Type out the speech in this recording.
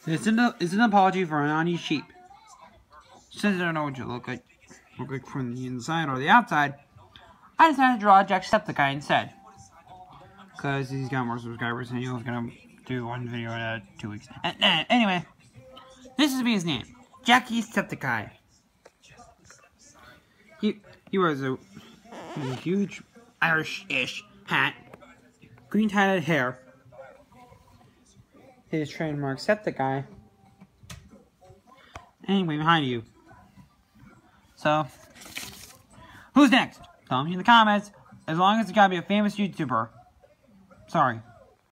It's an apology for an annoysheep. Since I don't know what you look like from the inside or the outside, I decided to draw Jacksepticeye instead. Because he's got more subscribers and he was gonna do one video in 2 weeks. Anyway, this is his name, Jackiesepticeye. He wears a huge Irish-ish hat, green-tinted hair, his trademark Septiceye, anyway behind you. So, who's next? Tell me in the comments, as long as it's gotta be a famous YouTuber. Sorry.